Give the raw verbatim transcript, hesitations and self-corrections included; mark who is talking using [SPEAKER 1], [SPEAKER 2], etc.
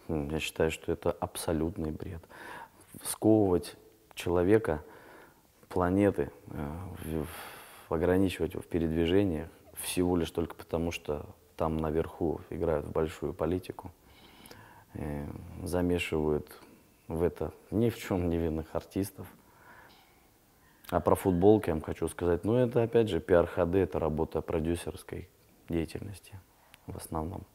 [SPEAKER 1] М, Я считаю, что это абсолютный бред. Сковывать человека, планеты, э, в- в- ограничивать его в передвижениях всего лишь только потому, что там наверху играют в большую политику, э, замешивают в это ни в чем невинных артистов. А про футболки я вам хочу сказать, ну это опять же пиар-ходы, это работа продюсерской деятельности в основном.